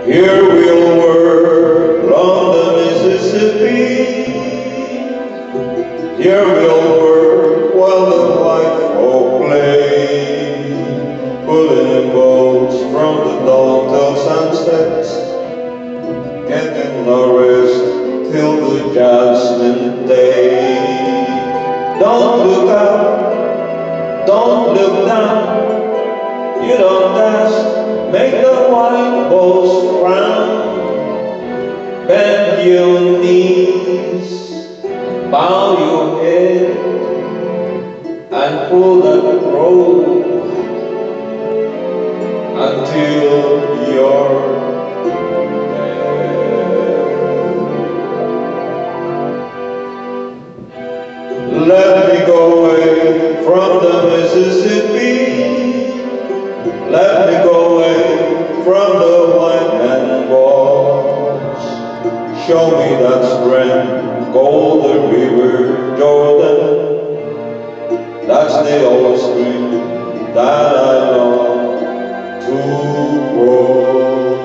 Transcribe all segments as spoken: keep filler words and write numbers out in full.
Here we'll work along the Mississippi. Here we'll work while the white folk play, pulling in boats from the dawn till sunset, getting no rest till the judgment day. Don't look up, don't look down, you don't dance, make the white folks frown. Bend your knees, bow your head, and pull that rope until you're dead. Let me go away from the Mississippi. Let me go away from the white man walls. Show me that strength, golden river, Jordan. That's the old stream that I long to cross.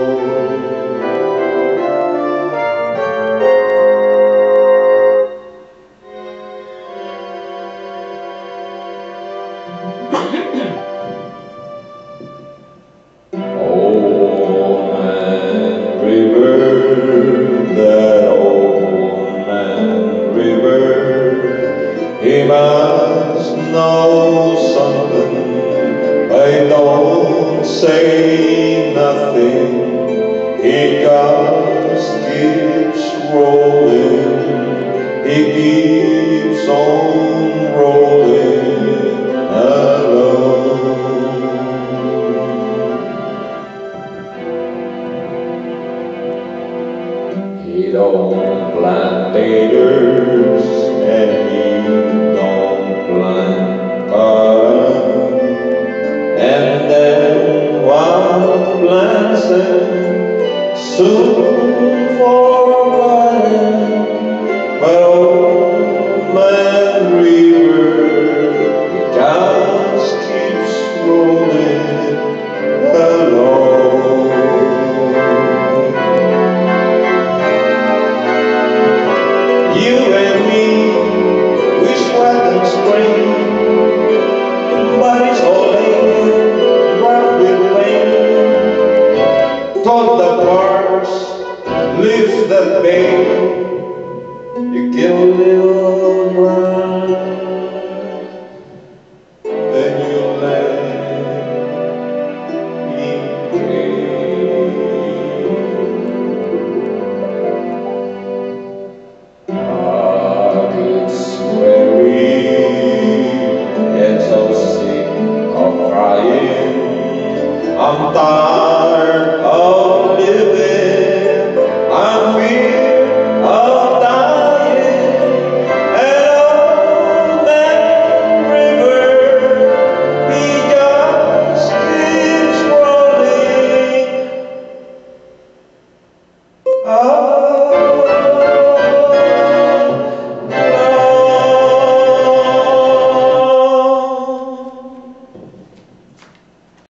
Old man river, that old man river, he must know something. I don't say nothing, he just keeps rolling, he keeps on rolling alone. He don't plant taters and he don't plant cotton, and then wild plants them soon forgotten. But old man river, he just keeps rolling along. You and me, we sweat and strain, but it's all laden, wrapped with pain. Toss the cards, lift the bait, you kill a little drive, then you let me dream. But it's weary and so sick of crying. I'm tired of living, I'm fear of dying. And old man river, he just keeps rolling. Oh.